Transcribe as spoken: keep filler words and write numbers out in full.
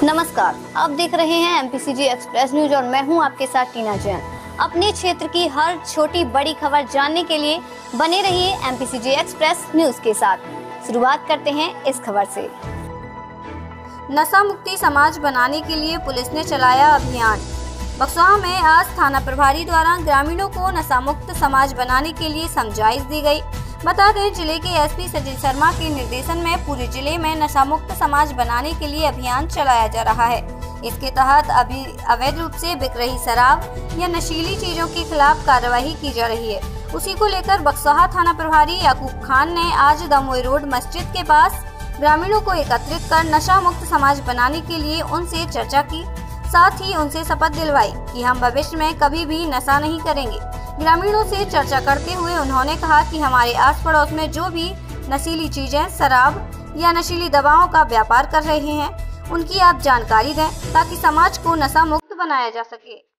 नमस्कार, आप देख रहे हैं एमपीसीजी एक्सप्रेस न्यूज और मैं हूं आपके साथ टीना जैन। अपने क्षेत्र की हर छोटी बड़ी खबर जानने के लिए बने रहिए एमपीसीजी एक्सप्रेस न्यूज के साथ। शुरुआत करते हैं इस खबर से। नशा मुक्ति समाज बनाने के लिए पुलिस ने चलाया अभियान। बक्सवा में आज थाना प्रभारी द्वारा ग्रामीणों को नशा मुक्त समाज बनाने के लिए समझाइश दी गई। बता दें, जिले के एसपी सचिन शर्मा के निर्देशन में पूरे जिले में नशा मुक्त समाज बनाने के लिए अभियान चलाया जा रहा है। इसके तहत अभी अवैध रूप से बिक रही शराब या नशीली चीजों के खिलाफ कार्रवाई की जा रही है। उसी को लेकर बक्सवा थाना प्रभारी याकूब खान ने आज दमोई रोड मस्जिद के पास ग्रामीणों को एकत्रित कर नशा मुक्त समाज बनाने के लिए उनसे चर्चा की, साथ ही उनसे शपथ दिलवाई कि हम भविष्य में कभी भी नशा नहीं करेंगे। ग्रामीणों से चर्चा करते हुए उन्होंने कहा कि हमारे आस पड़ोस में जो भी नशीली चीजें, शराब या नशीली दवाओं का व्यापार कर रहे हैं, उनकी आप जानकारी दें ताकि समाज को नशा मुक्त बनाया जा सके।